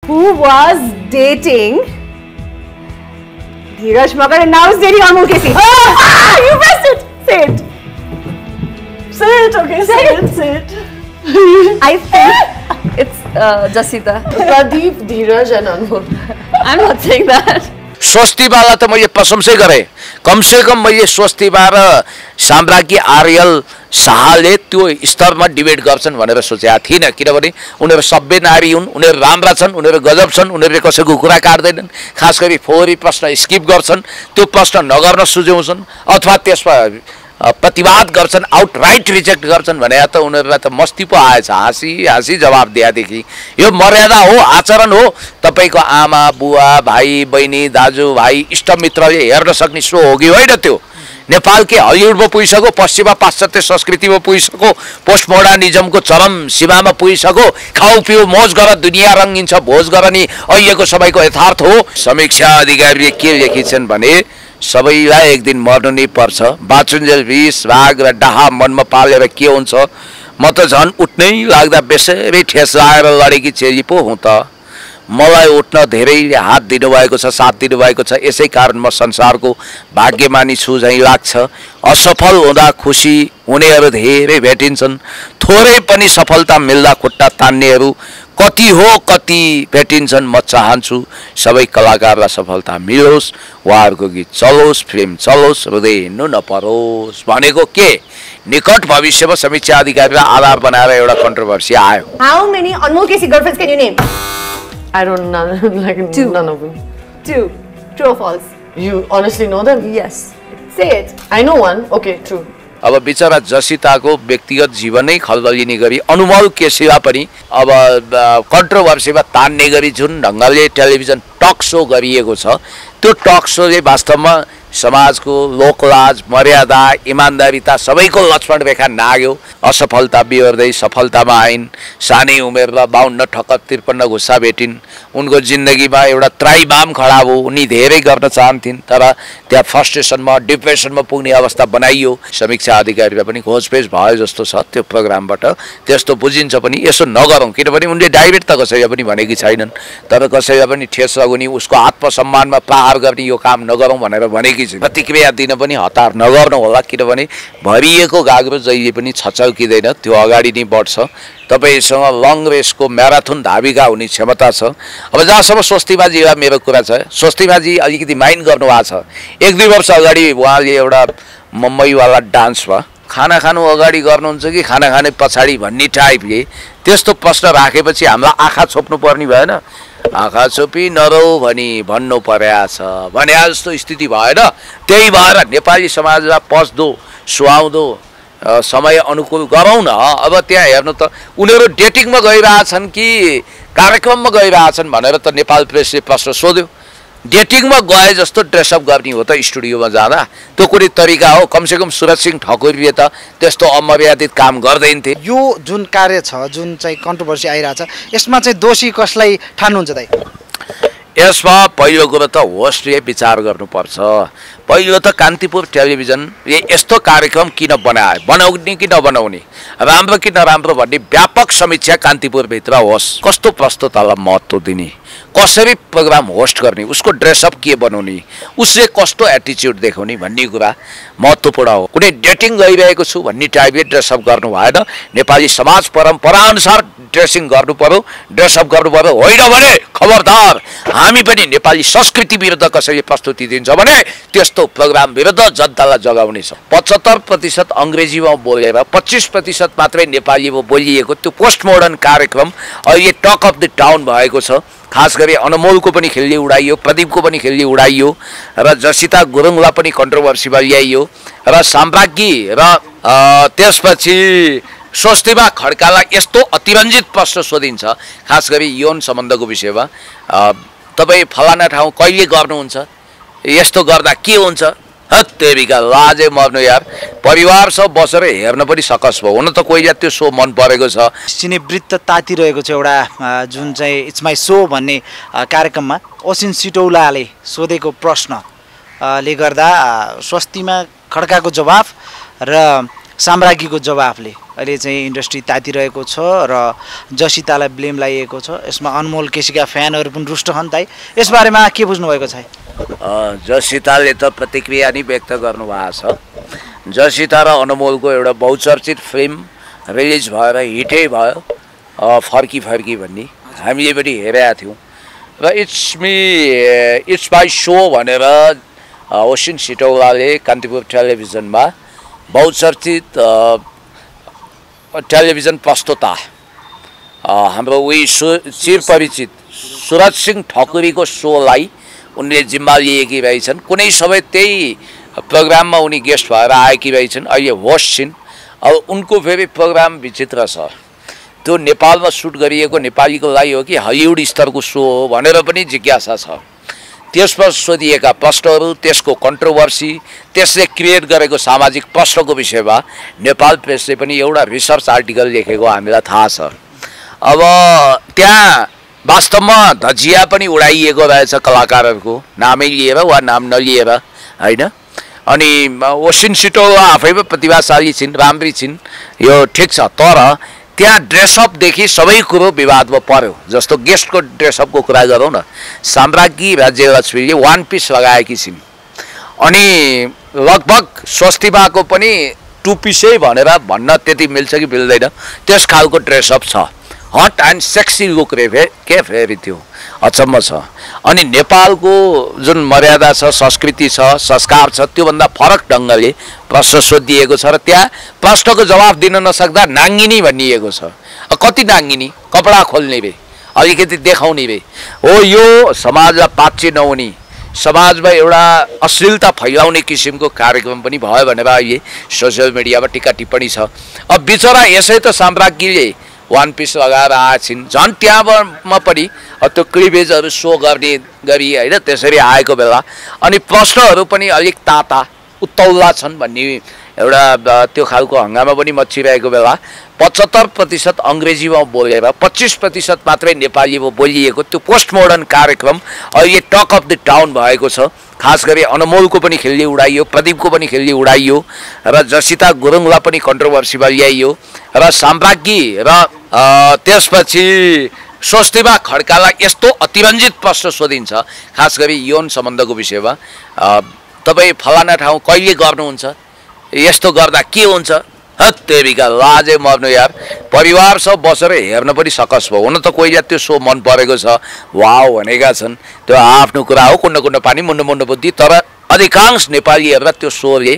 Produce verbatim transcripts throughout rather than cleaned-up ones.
who was dating Dheeraj Magar and now is dating Anmol Kessi. Ah, you pressed it. Say it. Say it, okay, say, say it. it, say it. I think it's uh, Jasita. Pradeep, Dheeraj and Anmol. I'm not saying that. स्वस्तिबालाई त मैले प्रशंसै गरेँ कम से कम मैले स्वस्तिबा र साम्राज्ञी आर्यल शाहले त्यो स्तरमा debate गर्छन् भनेर सोचेको थिइनँ किनभने उनीहरू सभ्य नारी हुन् उनीहरू राम्रा छन् उनीहरू गजब छन् उनीहरूले कसैको कुरा काट्दैनन् खास गरी फोहोरी प्रश्न स्किप गर्छन् त्यो प्रश्न नगर्न सुझाउँछन् अथवा त्यसमा प्रतिवाद गर्छन् आउटराइट रिजेक्ट गर्छन् भने त उनीहरूलाई त मस्ती पो आएछ हाँसी हाँसी जवाब दिएदेखि यो मर्यादा हो आचरण हो तपाईको आमा बुवा भाइ बहिनी दाजु भाइ इष्टमित्रले हेर्न सक्ने सो हो कि होइन त्यो नेपाल के हलिउडमा पुगिसक्यो पश्चिमा पाश्चात्य संस्कृतिमा पुगिसक्यो पोस्ट मोडर्निजमको चरम सीमामा पुगिसक्यो खाऊ पिउ मोज गर दुनियाँ रङ्गिन्छ भोज गर नि अहिलेको समयको यथार्थ हो समीक्षा अधिकारीले के लेखिन्छन् भने सबैलाई एक दिन मर्नु नै पर्छ बाचुन्जेल विष भाग र डाहा मनमा पालेर के हुन्छ म त झन् उठ्नै लाग्दा बेसरी ठेस आएर लडेकी चेली पो हुँ त मलाई उठ्न धेरैले हात दिनुभएको छ साथ दिनुभएको छ यसै कारण म संसारको भाग्यमानी छु झैँ लाग्छ असफल हुँदा खुसी हुनेहरू धेरै भेटिन्छन् थोरै पनि सफलता मिल्दा खुट्टा तान्नेहरू कति हो कति भेटिन्छन् म चाहन्छु सबै कलाकारलाई सफलता मिलोस् उहाँहरूको गीत चलोस् फिल्म चलोस् हृदय हिँड्नु नपरोस् भनेको के निकट भविष्यमा समीक्षा अधिकारीलाई आधार बनाएर एउटा कन्ट्रोभर्सी आयो How many Anmol Kessi girlfriends can you name? I don't know, like Two. none of them. Two. True or false? You honestly know them? Yes. Say it. I know one. Okay, true. अब बिचरा जसिताको व्यक्तिगत जीवनै खलबलिने गरी अनुमोल केसीलाई पनि अब कन्ट्रोभर्सीमा तान्ने गरी जुन ढङ्गले टेलिभिजन टक सो गरिएको छ त्यो टक सोले वास्तवमा समाजको लोकलाज मर्यादा इमानदारीता सबैको लक्ष्मण रेखा नाग्यो असफलता बिहोर्दै सफलतामा आइन् सानै उमेरमा बाउन्न ठक्क त्रिपन्न घुस्सा भेटिन् उनको जिन्दगीमा एउटा त्राइबाम खडा भयो उनी धेरै गर्न चाहन्थिन् तर त्यहाँ फ्रस्ट्रेसनमा डिप्रेसनमा पुग्ने अवस्था बनाइयो समीक्षा अधिकारीलाई पनि खोजपेज भयो जस्तो छ त्यो प्रोग्रामबाट त्यस्तो बुझिन्छ पनि यसो नगरौँ किनभने उनले डाइरेक्ट त कसैलाई पनि भनेकी छैनन् तर कसैलाई पनि ठेस लगाउने उसको आत्मसम्मानमा प्रहार गर्ने यो काम नगरौँ भनेर भनेकी छिन् प्रतिक्रिया दिन पनि हतार नगर्नु होला किनभने भरिएको गाग्रो जहिले पनि छचल्किँदैन त्यो अगाडि नै बढ्छ तपाईसँग लङ रेसको म्याराथन धाविका हुने क्षमता छ अब जहाँसम्म स्वस्तिबाजीलाई मेरो कुरा छ स्वस्तिबाजी अलिकति माइन्ड गर्नुभएको छ एक दुई वर्ष अगाडि उहाँले एउटा मुम्बईवाला डान्समा खाना खानु अगाडि गर्नुहुन्छ कि खाना खाने पछाडि भन्ने टाइपले त्यस्तो प्रश्न राखेपछि हामीलाई आँखा छोप्नु पर्ने भएन आँखा छोपी नरौ भनी भन्नु पर्या छ भने जस्तो स्थिति भएन त्यही भएर नेपाली समाजलाई पस्दो सुहाउँदो समय अनुकूल गरौँ न अब त्यहाँ हेर्नु त उनीहरू डेटिङमा गइरहेछन् कि कार्यक्रममा गइरहेछन् भनेर त नेपाल प्रेसले प्रश्न सोध्यो डेटिङमा गए जस्तो ड्रेसअप गर्ने हो त स्टुडियोमा जाँदा त्यो कुनै तरिका हो कमसेकम सुरज सिंह ठकुरीले त त्यस्तो अमर्यादित काम गर्दैन थिए यो जुन कार्य छ जुन चाहिँ कन्ट्रोभर्सी आइरहेछ यसमा चाहिँ दोषी कसलाई ठान्नुहुन्छ दाइ यसमा पहिलो कुरो त होस्टले विचार गर्नुपर्छ पहिलो त कान्तिपुर टेलिभिजनले यस्तो कार्यक्रम किन बनाए बनाउने कि नबनाउने राम्रो कि नराम्रो भन्ने व्यापक समीक्षा कान्तिपुरभित्र होस् कस्तो प्रस्तुतलाई महत्त्व दिने कसरी प्रोग्राम होस्ट गर्ने उसको ड्रेसअप के बनाउने उसले कस्तो एटिच्युड देखाउने भन्ने कुरा महत्त्वपूर्ण हो कुनै डेटिङ गइरहेको छु भन्ने टाइपले ड्रेसअप गर्नु भएन नेपाली समाज परम्पराअनुसार ड्रेसिङ गर्नु पर्यो ड्रेसअप गर्नु पर्यो होइन भने खबरदार हामी पनि नेपाली संस्कृति विरुद्ध कसैले प्रस्तुति दिन्छ भने त्यस्तो प्रोग्राम विरुद्ध जनतालाई जगाउने छ पचहत्तर प्रतिशत अङ्ग्रेजीमा बोलेर पच्चिस प्रतिशत मात्रै नेपालीमा बोलिएको त्यो पोस्ट मोडर्न कार्यक्रम अहिले टक अफ द टाउन भएको छ खास गरी अनमोलको पनि खेल्ली उडाइयो प्रदीपको पनि खेल्ली उडाइयो र जसिता गुरुङलाई पनि कन्ट्रोभर्सीमा ल्याइयो र साम्राज्ञी र त्यसपछि स्वस्तिबा खड्कालाई यस्तो अतिरञ्जित प्रश्न सोधिन्छ खास गरी यौन सम्बन्धको विषयमा तपाईँ फलाना ठाउँ कहिले गर्नुहुन्छ यस्तो गर्दा के हुन्छ हत्तेरिका लाजे मर्नु यार परिवारसँग बसेर हेर्न पनि सकस भयो हुन त कोहीले त्यो सो मन परेको छ सिनेवृत्त तातिरहेको छ एउटा जुन चाहिँ इट्स माई सो भन्ने कार्यक्रममा ओसिन सिटौलाले सोधेको प्रश्नले गर्दा स्वस्तिमा खड्काको जवाफ र साम्राज्ञीको जवाफले अहिले चाहिँ इन्डस्ट्री तातिरहेको छ र जसितालाई ब्लेम लगाइएको छ। यसमा अनमोल केसीका फ्यानहरू पनि रुष्ट छन् दाइ, यसबारेमा के बुझ्नुभएको छ? जसिताले त प्रतिक्रिया नै व्यक्त गर्नुभएको छ। जसिता र अनमोलको एउटा बहुचर्चित फिल्म रिलिज भएर हिटै भयो, फर्की फर्की भन्ने हामीले पनि हेरेका थियौँ र it's me it's my show भनेर ओसिन सिटौलाले कान्तिपुर टेलिभिजनमा बहुचर्चित टेलिभिजन प्रस्तुता हाम्रो उही सु चिरपरिचित सुरज सिंह ठकुरीको सोलाई उनले जिम्मा लिएकी रहेछन्। कुनै समय त्यही प्रोग्राममा उनी गेस्ट भएर आएकी रहेछन्, अहिले होस्ट छिन्। अब उनको फेरि प्रोग्राम विचित्र छ, त्यो नेपालमा सुट गरिएको नेपालीको लागि हो कि हलिउड स्तरको सो हो भनेर पनि जिज्ञासा छ। त्यसमा सोधिएका प्रश्नहरू, त्यसको कन्ट्रोभर्सी, त्यसले क्रिएट गरेको सामाजिक प्रश्नको विषयमा नेपाल प्रेसले पनि एउटा रिसर्च आर्टिकल लेखेको हामीलाई थाहा छ। अब त्यहाँ वास्तवमा धजिया पनि उडाइएको रहेछ कलाकारहरूको नामै लिएर वा नाम नलिएर, होइन? अनि ओसिन सिटौला आफैमा प्रतिभाशाली छिन्, राम्री छिन्, यो ठिक छ। तर त्यहाँ ड्रेसअपदेखि सबै कुरो विवादमा पर्यो। जस्तो गेस्टको ड्रेसअपको कुरा गरौँ न, साम्राज्ञी राज्यलक्ष्मीले वान पिस लगाएकी छिन् अनि लगभग स्वस्तिमाको पनि टु पिसै भनेर भन्न त्यति मिल्छ कि मिल्दैन, त्यस खालको ड्रेसअप छ। हट एन्ड सेक्सी लुक रे के फेरि त्यो अचम्म छ। अनि नेपालको जुन मर्यादा छ, संस्कृति छ, संस्कार छ, त्योभन्दा फरक ढङ्गले प्रश्न सोधिएको छ र त्यहाँ प्रश्नको जवाफ दिन नसक्दा नाङ्गिनी भनिएको छ। कति नाङ्गिनी? कपडा खोल्ने रे, अलिकति देखाउने रे हो। यो समाजलाई पाच्य नहुने, समाजमा एउटा अश्लीलता फैलाउने किसिमको कार्यक्रम पनि भयो भनेर अहिले सोसियल मिडियामा टिका टिप्पणी छ। अब बिचरा यसै त साम्राज्ञीले वान पिस लगाएर आएछिन्, झन् त्यहाँमा पनि त्यो क्लिभेजहरू सो गर्ने गरी, होइन? त्यसरी आएको बेला अनि प्रश्नहरू पनि अलिक ताता उत्तौला छन् भन्ने एउटा त्यो खालको हङ्गामा पनि मचिरहेको बेला पचहत्तर प्रतिशत अङ्ग्रेजीमा बोलेर पच्चिस प्रतिशत मात्रै नेपालीमा बोलिएको त्यो पोस्ट मोडर्न कार्यक्रम अहिले टक अफ द टाउन भएको छ। खास गरी अनमोलको पनि खिल्ली उडाइयो, प्रदीपको पनि खिल्ली उडाइयो र जसिता गुरुङलाई पनि कन्ट्रोभर्सीमा ल्याइयो र साम्राज्ञी र त्यसपछि स्वस्तिमा खड्कालाई यस्तो अतिरञ्जित प्रश्न सोधिन्छ, खास गरी यौन सम्बन्धको विषयमा। तपाईँ फलाना ठाउँ कहिले गर्नुहुन्छ, यस्तो गर्दा के हुन्छ? हत्तेरिका लाजै मर्नु यार। परिवारसँग बसेर हेर्न पनि सकस भयो। हुन त कोहीलाई त्यो सो मन परेको छ, वाउ भनेका छन्, त्यो आफ्नो कुरा हो, कुण्ड कुण्ड पानी मुन्ड मुन्ड बुद्धि। तर अधिकांश नेपालीहरूलाई त्यो सोले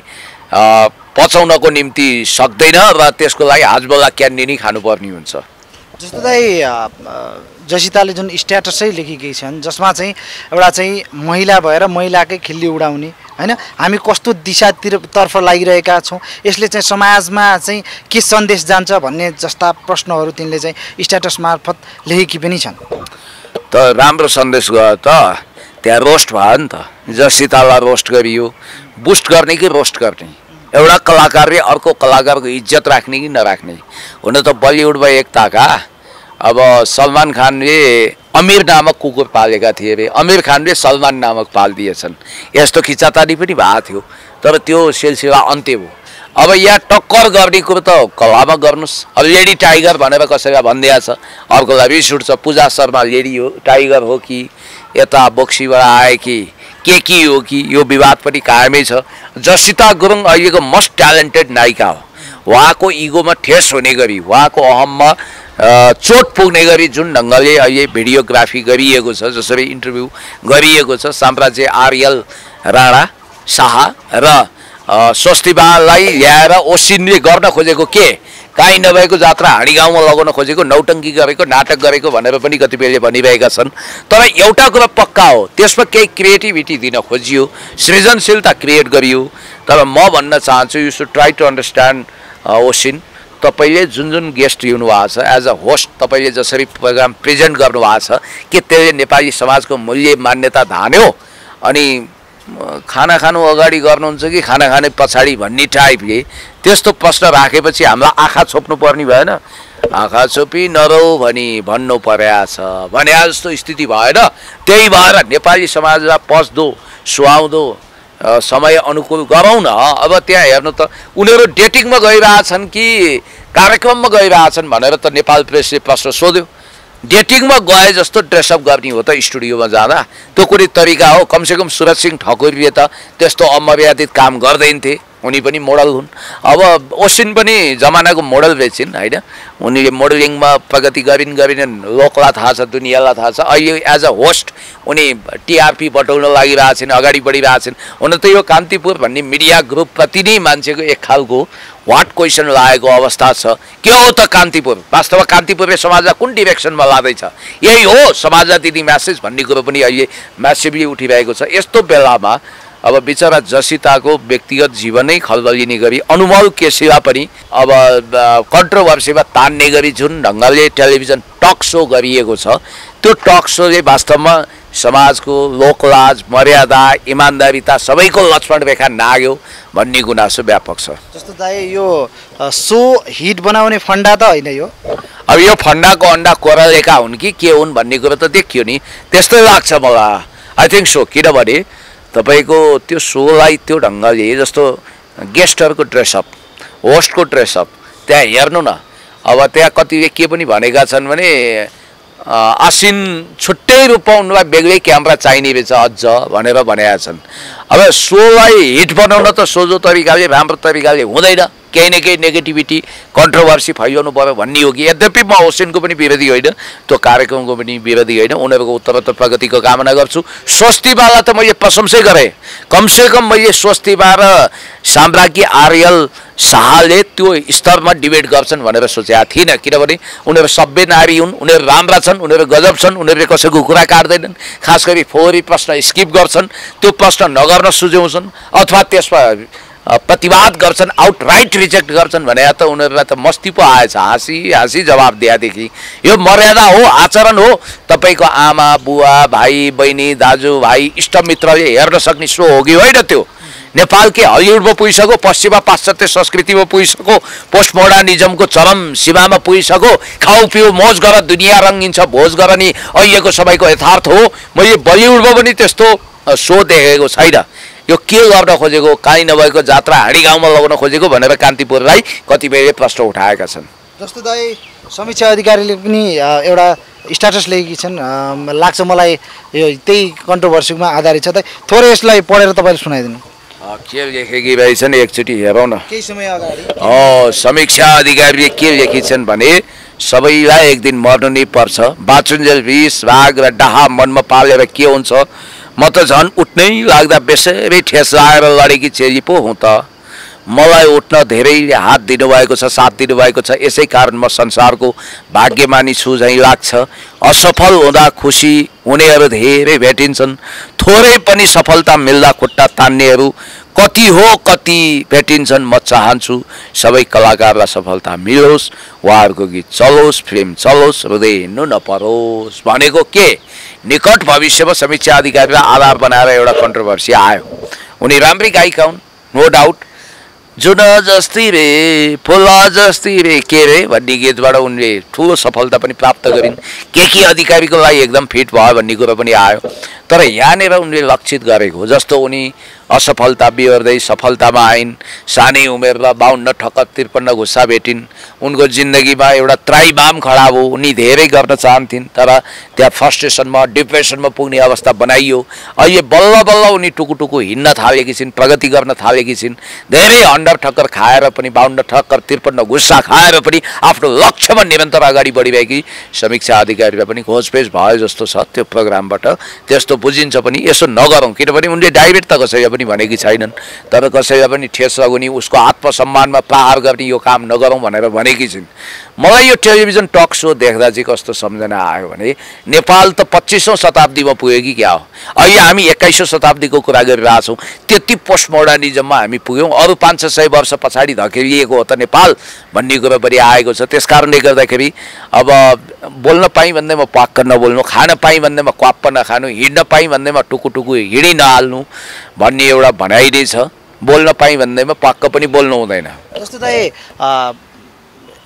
पचाउनको निम्ति सक्दैन र त्यसको लागि हाजबल्ला क्यान्डी नै खानुपर्ने हुन्छ। जस्तो दाइ जसिताले जुन स्ट्याटसै लेखेकी छन् जसमा चाहिँ एउटा चाहिँ महिला भएर महिलाकै खिल्ली उडाउने, होइन? हामी कस्तो दिशातिर तर्फ लागिरहेका छौँ, यसले चाहिँ समाजमा चाहिँ के सन्देश जान्छ भन्ने जस्ता प्रश्नहरू तिनले चाहिँ स्ट्याटस मार्फत लेखेकी पनि छन्। त राम्रो सन्देश गयो त, त्यहाँ रोस्ट भयो नि त। जसितालाई रोस्ट गरियो, बुस्ट गर्ने कि रोस्ट गर्ने? एउटा कलाकारले अर्को कलाकारको इज्जत राख्ने कि नराख्ने? हुन त बलिउडमा एकताका अब सलमान खानले अमीर नामक कुकुर पालेका थिए अरे, अमीर खानले सलमान नामक पालिदिएछन्। यस्तो खिचातानी पनि भएको थियो, तर त्यो सिलसिला अन्त्य भयो। अब यहाँ टक्कर गर्ने कुरो त कलामा गर्नुहोस्। अब लेडी टाइगर भनेर कसैलाई भनिदिएको छ, अर्कोलाई रिस उठ्छ। पूजा शर्मा लेडी हो टाइगर हो कि यता बोक्सीबाट आए कि के के हो कि यो विवाद पनि कायमै छ। जसिता गुरुङ अहिलेको मोस्ट ट्यालेन्टेड नायिका हो। उहाँको इगोमा ठेस हुने गरी, उहाँको अहममा चोट पुग्ने गरी जुन ढङ्गले अहिले भिडियोग्राफी गरिएको छ, जसरी इन्टरभ्यू गरिएको छ, साम्राज्य आर्यल राणा शाह र स्वस्तिमालाई ल्याएर ओसिनले गर्न खोजेको के काहीँ नभएको जात्रा हाँडी गाउँमा लगाउन खोजेको, नौटङ्की गरेको, नाटक गरेको भनेर पनि कतिपयले भनिरहेका छन्। तर एउटा कुरा पक्का हो, त्यसमा केही क्रिएटिभिटी दिन खोजियो, सृजनशीलता क्रिएट गरियो। तर म भन्न चाहन्छु, you should try to understand Osin, तपाईँले जुन जुन गेस्ट ल्याउनुभएको छ एज अ होस्ट, तपाईँले जसरी प्रोग्राम प्रेजेन्ट गर्नुभएको छ के त्यसले नेपाली समाजको मूल्य मान्यता धान्यो? अनि खाना खानु अगाडि गर्नुहुन्छ कि खाना खाने पछाडि भन्ने टाइपले त्यस्तो प्रश्न राखेपछि हामीलाई आँखा छोप्नु पर्ने भएन? आँखा छोपी नरौ भनी भन्नु पर्या छ भने जस्तो स्थिति भएन। त्यही भएर नेपाली समाजलाई पस्दो सुहाउँदो समय अनुकूल गरौँ न। अब त्यहाँ हेर्नु त उनीहरू डेटिङमा गइरहेछन् कि कार्यक्रममा गइरहेछन् भनेर त नेपाल प्रेसले प्रश्न सोध्यो। डेटिङमा गए जस्तो ड्रेसअप गर्ने हो त स्टुडियोमा जाँदा, त्यो कुनै तरिका हो? कमसेकम सुरज सिंह ठकुरीले त त्यस्तो अमर्यादित काम गर्दैनथे, उनी पनि मोडल हुन्। अब ओसिन पनि जमानाको मोडल रहेछन् होइन, उनीले मोडलिङमा प्रगति गरिन् गरिनन् लोकलाई थाहा छ, दुनियाँलाई थाहा छ। अहिले एज अ होस्ट उनी टिआरपी बटाउन लागिरहेछन्, अगाडि बढिरहेछन्। हुन त यो कान्तिपुर भन्ने मिडिया ग्रुपप्रति नै मान्छेको एक खालको वाट क्वेसन लागेको अवस्था छ। के हो त कान्तिपुर? वास्तवमा कान्तिपुरले समाजलाई कुन डिरेक्सनमा लाँदैछ? यही हो समाजलाई दिने म्यासेज भन्ने कुरो पनि अहिले म्यासिभली उठिरहेको छ। यस्तो बेलामा अब बिचरा जसिताको व्यक्तिगत जीवनै खलबलिने गरी अनुमोल केसीलाई पनि अब कन्ट्रोभर्सीमा तान्ने गरी जुन ढङ्गले टेलिभिजन टक सो गरिएको छ, त्यो टक सोले वास्तवमा समाजको लोकलाज, मर्यादा, इमान्दारिता सबैको लक्ष्मण रेखा नाग्यो भन्ने गुनासो व्यापक छ। जस्तो दाइ यो सो हिट बनाउने फन्डा त होइन यो? अब यो फन्डाको अन्डा कोरालेका हुन् कि के हुन् भन्ने कुरो त देखियो नि, त्यस्तै लाग्छ मलाई। I think so. किनभने तपाईँको त्यो सोलाई त्यो ढङ्गले जस्तो गेस्टहरूको ड्रेसअप, होस्टको ड्रेसअप त्यहाँ हेर्नु न। अब त्यहाँ कतिले के पनि भनेका छन् भने आसिन छुट्टै रूपमा उनलाई बेग्लै क्यामेरा चाहिने रहेछ अझ भनेर भनेका छन्। अब सोलाई हिट बनाउन त सोझो तरिकाले, राम्रो तरिकाले हुँदैन, केही न केही नेगेटिभिटी, कन्ट्रोभर्सी फैलाउनु पर्यो भन्ने हो कि। यद्यपि म ओसिनको पनि विरोधी होइन, त्यो कार्यक्रमको पनि विरोधी होइन, उनीहरूको उत्तरोत्तर प्रगतिको कामना गर्छु। स्वस्तिबालाई त मैले प्रशंसै गरेँ। कमसेकम मैले स्वस्तिबा र साम्राज्ञी आर्यल शाहले त्यो स्तरमा डिबेट गर्छन् भनेर सोचेका थिइनँ। किनभने उनीहरू सभ्य नारी हुन्, उनीहरू राम्रा छन्, उनीहरू गजब छन्, उनीहरूले कसैको कुरा काट्दैनन्, खास गरी फोहोरी प्रश्न स्किप गर्छन्, त्यो प्रश्न नगर्न सुझाउँछन् अथवा त्यसमा प्रतिवाद गर्छन्, आउटराइट रिजेक्ट गर्छन् भने त उनीहरूलाई त मस्ती पो आएछ। हाँसी हाँसी जवाब दिएदेखि यो मर्यादा हो, आचरण हो। तपाईँको आमा बुवा भाइ बहिनी दाजुभाइ इष्टमित्रले हेर्न सक्ने सो हो कि होइन? त्यो नेपालकै हलिउडमा पुगिसक्यो, पश्चिमा पाश्चात्य संस्कृतिमा पुगिसक्यो, पोस्ट मोडर्निजमको चरम सीमामा पुगिसक्यो। खाऊ पिउ मोज गर, दुनियाँ रङ्गिन्छ भोज गर नि अहिलेको सबैको यथार्थ हो। मैले बलिउडमा पनि त्यस्तो सो देखेको छैन। यो के गर्न खोजेको, काहीँ नभएको जात्रा हाँडी गाउँमा लगाउन खोजेको भनेर कान्तिपुरलाई कतिपयले प्रश्न उठाएका छन्। जस्तो दाइ समीक्षा अधिकारीले पनि एउटा स्ट्याटस लेखेकी छन्, लाग्छ मलाई यो त्यही कन्ट्रोभर्सीमा आधारित छ। त थोरै यसलाई पढेर तपाईँले सुनाइदिनु। के लेखेकी रहेछन् एकचोटि हेरौँ न। केही समय अगाडि अँ समीक्षा अधिकारीले के लेखेछन् भने सबैलाई एक दिन मर्नु नै पर्छ, बाचुन्जेल विष भाग र डाहा मनमा पालेर के हुन्छ, म त झन् उठ्नै लाग्दा बेसरी ठेस लाएर लडेकी चेली पो हुँ त। मलाई उठ्न धेरैले हात दिनुभएको छ, साथ दिनुभएको छ, यसै कारण म संसारको भाग्यमानी छु झैँ लाग्छ। असफल हुँदा खुसी हुनेहरू धेरै भेटिन्छन्, थोरै पनि सफलता मिल्दा खुट्टा तान्नेहरू कति हो कति भेटिन्छन्। म चाहन्छु सबै कलाकारलाई सफलता मिलोस्, उहाँहरूको गीत चलोस्, फिल्म चलोस्, हृदय हिँड्नु नपरोस् भनेको के निकट भविष्यमा समीक्षा अधिकारीलाई आधार बनाएर एउटा कन्ट्रोभर्सी आयो। उनी राम्रै गायिका हुन्, नो डाउट। जुन जस्ती रे फुला जस्ती रे के रे भन्ने गीतबाट उनले ठुलो सफलता पनि प्राप्त गरिन्। के के अधिकारीको लागि एकदम फिट भयो भन्ने कुरो पनि आयो। तर यहाँनिर उनले लक्षित गरेको जस्तो उनी असफलता बिहोर्दै सफलतामा आइन्, सानै उमेरमा बाउन्न ठक्कर त्रिपन्न घुस्सा भेटिन्। उनको जिन्दगीमा एउटा त्राइबाम खडा भयो, उनी धेरै गर्न चाहन्थिन् तर त्यहाँ फ्रस्ट्रेसनमा डिप्रेसनमा पुग्ने अवस्था बनाइयो। अहिले बल्ल बल्ल उनी टुकुटुकु हिँड्न थालेकी छिन्, प्रगति गर्न थालेकी छिन्। धेरै हन्डर ठक्कर खाएर पनि, बाउन्न ठक्कर त्रिपन्न घुस्सा खाएर पनि आफ्नो लक्ष्यमा निरन्तर अगाडि बढिरहेकी समीक्षा अधिकारीलाई पनि खोजपेज भयो जस्तो छ त्यो प्रोग्रामबाट। त्यस्तो बुझिन्छ पनि, यसो नगरौँ। किनभने उनले डाइरेक्ट त कसैलाई पनि भनेकी छैनन्, तर कसैलाई पनि ठेस लगाउने, उसको आत्मसम्मानमा प्रहार गर्ने यो काम नगरौँ भनेर भनेकी छिन्। मलाई यो टेलिभिजन टक सो देख्दा चाहिँ कस्तो सम्झना आयो भने नेपाल त पच्चिसौँ शताब्दीमा पुग्यो कि क्या हो। अहिले हामी एक्काइसौँ शताब्दीको कुरा गरिरहेछौँ। त्यति पोस्ट मोडर्निजममा हामी पुग्यौँ। अरू पाँच छ सय वर्ष पछाडि धकेलिएको हो त नेपाल भन्ने कुरो पनि आएको छ। त्यस कारणले गर्दाखेरि अब बोल्न पाएँ भन्दैमा पाक्क नबोल्नु, खान पाएँ भन्दैमा क्वाप्प नखानु, हिँड्न पाएँ भन्दैमा टुकुटुकु हिँडी नहाल्नु भन्ने एउटा भनाइ नै छ। बोल्न पाएँ भन्दैमा पाक्क पनि बोल्नु हुँदैन। जस्तो दाइ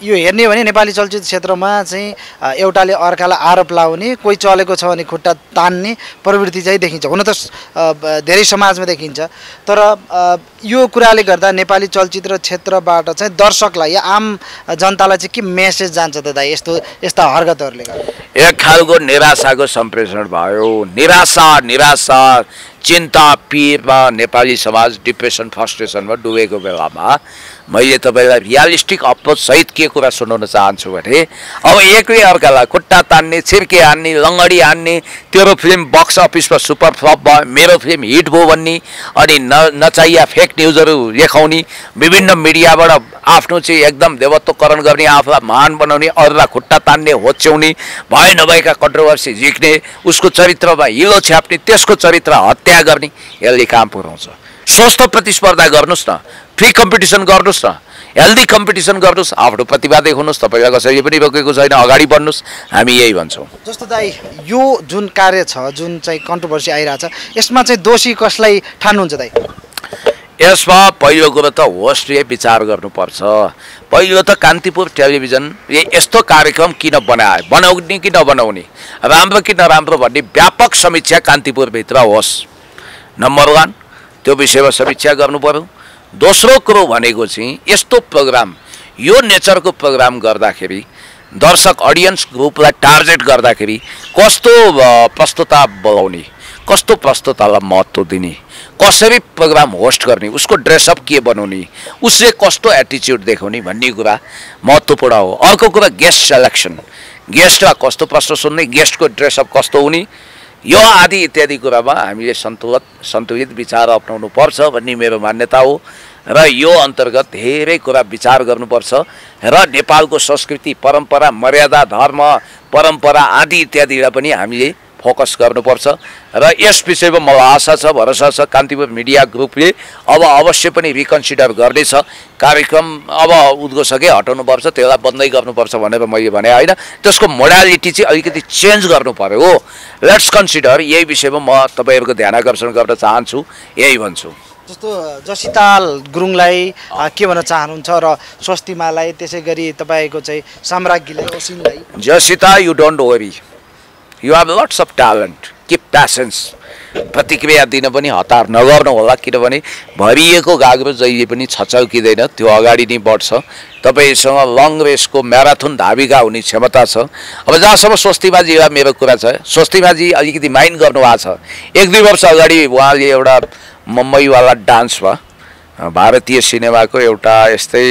यो हेर्ने हो भने नेपाली चलचित्र क्षेत्रमा चाहिँ एउटाले अर्कालाई आरोप लाउने, कोही चलेको छ भने खुट्टा तान्ने प्रवृत्ति चाहिँ देखिन्छ। हुन त धेरै समाजमा देखिन्छ, तर यो कुराले गर्दा नेपाली चलचित्र क्षेत्रबाट चाहिँ दर्शकलाई या आम जनतालाई चाहिँ के मेसेज जान्छ त दाइ यस्तो यस्ता हरकतहरूले गर्दा? एक खालको निराशाको सम्प्रेषण भयो। निराशा निराशा चिन्ता पीरमा नेपाली समाज डिप्रेसन फ्रस्ट्रेसनमा डुबेको बेलामा मैले तपाईँलाई रियलिस्टिक अप्रोच सहित के कुरा सुनाउन चाहन्छु भने अब एकै अर्कालाई खुट्टा तान्ने, छिर्के हान्ने, लङ्गडी हान्ने, तेरो फिल्म बक्स अफिसमा सुपर फ्लप भयो, मेरो फिल्म हिट भयो भन्ने, अनि न नचाहिया फेक न्युजहरू देखाउने, विभिन्न मिडियाबाट आफ्नो चाहिँ एकदम देवत्वकरण गर्ने, आफूलाई महान बनाउने, अरूलाई खुट्टा तान्ने, होच्याउने, भए नभएका कन्ट्रोभर्सी झिक्ने, उसको चरित्रमा हिलो छ्याप्ने, त्यसको चरित्र हत्या गर्ने, यसले काम पुऱ्याउँछ। स्वस्थ प्रतिस्पर्धा गर्नुहोस् न, फ्री कम्पिटिसन गर्नुहोस् न, हेल्दी कम्पिटिसन गर्नुहोस्, आफ्नो प्रतिभा देखाउनुहोस्, तपाईँलाई कसैले पनि रोकेको छैन, अगाडि बढ्नुहोस्, हामी यही भन्छौँ। जस्तो दाइ यो जुन कार्य छ, जुन चाहिँ कन्ट्रोभर्सी आइरहेछ, यसमा चाहिँ दोषी कसलाई ठान्नुहुन्छ दाइ? यसमा पहिलो कुरो त होस्टले विचार गर्नुपर्छ। पहिलो त कान्तिपुर टेलिभिजन यस्तो कार्यक्रम किन बनाए, बनाउने कि नबनाउने, राम्रो कि नराम्रो भन्ने व्यापक समीक्षा कान्तिपुरभित्र होस्। नम्बर वान, त्यो विषयमा समीक्षा गर्नु पर्यो। दोस्रो कुरो भनेको चाहिँ यस्तो प्रोग्राम, यो नेचरको प्रोग्राम गर्दाखेरि दर्शक अडियन्स ग्रुपलाई टार्गेट गर्दाखेरि कस्तो प्रस्तुता बोलाउने, कस्तो प्रस्तुतालाई महत्त्व दिने, कसरी प्रोग्राम होस्ट गर्ने, उसको ड्रेसअप के बनाउने, उसले कस्तो एटिच्युड देखाउने भन्ने कुरा महत्त्वपूर्ण हो। अर्को कुरा गेस्ट सेलेक्सन, गेस्टलाई कस्तो प्रश्न सोध्ने, गेस्टको ड्रेसअप कस्तो हुने, यो आदि इत्यादि कुरामा हामीले सन्तुलित सन्तुलित विचार अपनाउनु पर्छ भन्ने मेरो मान्यता हो। र यो अन्तर्गत धेरै कुरा विचार गर्नुपर्छ र नेपालको संस्कृति, परम्परा, मर्यादा, धर्म, परम्परा आदि इत्यादिलाई पनि हामीले फोकस गर्नुपर्छ। र यस विषयमा मलाई आशा छ, भरोसा छ, कान्तिपुर मिडिया ग्रुपले अब अवश्य पनि रिकन्सिडर गर्नेछ। कार्यक्रम अब उद्घोषकै हटाउनुपर्छ, त्यसलाई बन्दै गर्नुपर्छ भनेर मैले भने होइन, त्यसको मोडालिटी चाहिँ अलिकति चेन्ज गर्नु पर्यो हो। लेट्स कन्सिडर, यही विषयमा म तपाईँहरूको ध्यान आकर्षण गर्न चाहन्छु, यही भन्छु। जस्तो जसिताल गुरुङलाई के भन्न चाहनुहुन्छ र स्वस्तिमालाई, त्यसै गरी तपाईँको चाहिँ साम्राज्ञीलाई, ओसिनलाई? Jasita, you don't worry, you have lots of talent, keep patience. प्रतिक्रिया दिन पनि हतार नगर्नु होला, किनभने भरिएको गाग्रो जहिले पनि छचल्किँदैन, त्यो अगाडि नै बढ्छ। तपाईँसँग लङ रेसको म्याराथन धाविका हुने क्षमता छ। अब जहाँसम्म स्वस्तिमाजीलाई मेरो कुरा छ, स्वस्तिमाजी अलिकति माइन्ड गर्नुभएको छ। एक दुई वर्ष अगाडि उहाँले एउटा मुम्बईवाला डान्समा, भारतीय सिनेमाको एउटा यस्तै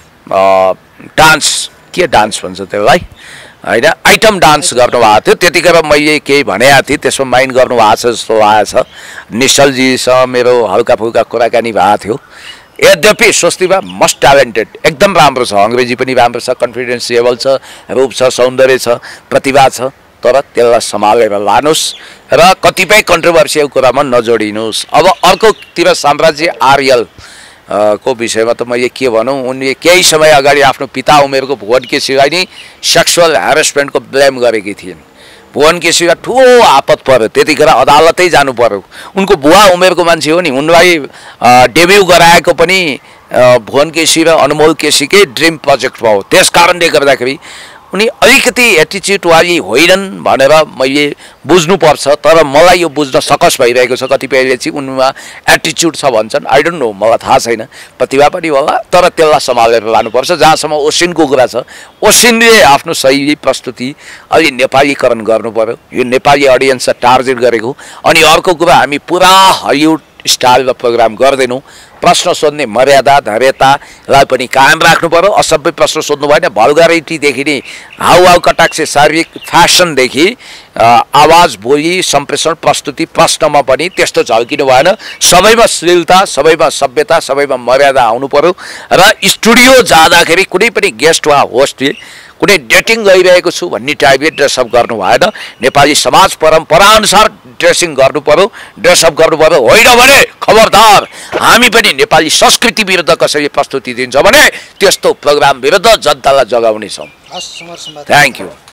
डान्स, के डान्स भन्छ त्यसलाई होइन, आइटम डान्स गर्नुभएको थियो। त्यतिखेर मैले केही भनेको थिएँ, त्यसमा माइन्ड गर्नुभएको छ जस्तो लागेको छ। निश्चलजीसँग मेरो हल्का फुल्का कुराकानी भएको थियो। यद्यपि स्वस्तिमा मस्ट ट्यालेन्टेड, एकदम राम्रो छ, अङ्ग्रेजी पनि राम्रो छ, कन्फिडेन्स लेभल छ, रूप छ, सौन्दर्य छ, प्रतिभा छ, तर त्यसलाई सम्हालेर लानुहोस् र कतिपय कन्ट्रोभर्सियल कुरामा नजोडिनुहोस्। अब अर्कोतिर साम्राज्य आर्यल को विषयमा त मैले के भनौँ, उनले केही समय अगाडि आफ्नो पिता उमेरको भुवन केसीलाई नै सेक्सुअल ह्यारेसमेन्टको ब्लेम गरेकी थिइन्। भुवन केसीलाई ठुलो आपत पर्यो, त्यतिखेर अदालतै जानु पर्यो। उनको बुवा उमेरको मान्छे हो नि, उनलाई डेब्यू गराएको पनि भुवन केसी र अनमोल केसीकै ड्रिम प्रोजेक्ट भयो। त्यस कारणले गर्दाखेरि उनी अलिकति एटिच्युडवाली होइनन् भनेर मैले बुझ्नुपर्छ, तर मलाई यो बुझ्न सकस भइरहेको छ। कतिपयले चाहिँ उनमा एटिच्युड छ भन्छन्, आई डोन्ट नो, मलाई थाहा छैन, प्रतिभा पनि होला, तर त्यसलाई सम्हालेर लानुपर्छ। जहाँसम्म ओसिनको कुरा छ, ओसिनले आफ्नो शैली प्रस्तुति अलि नेपालीकरण गर्नु पर्यो, यो नेपाली अडियन्सलाई टार्गेट गरेको। अनि अर्को कुरा, हामी पुरा हलिउड स्टाइलमा प्रोग्राम गर्दैनौँ। प्रश्न सोध्ने मर्यादा, धैर्यतालाई पनि कायम राख्नु पर्यो। असभ्य प्रश्न सोध्नु भएन, भल्गारिटीदेखि नै हाउहाउ कटाक्ष, शारीरिक फ्यासनदेखि आवाज, बोली, सम्प्रेषण, प्रस्तुति, प्रश्नमा पनि त्यस्तो झल्किनु भएन। सबैमा श्लीलता, सबैमा सभ्यता, सबैमा मर्यादा आउनु पर्यो। र स्टुडियो जाँदाखेरि कुनै पनि गेस्ट वा होस्टले कुनै डेटिङ गइरहेको छु भन्ने टाइपले ड्रेसअप गर्नु भएन। नेपाली समाज परम्पराअनुसार ड्रेसिङ गर्नु पर्यो, ड्रेसअप गर्नु पर्यो। होइन भने खबरदार, हामी पनि नेपाली संस्कृति विरुद्ध कसैले प्रस्तुति दिन्छ भने त्यस्तो प्रोग्राम विरुद्ध जनतालाई जगाउनेछौँ। Thank you.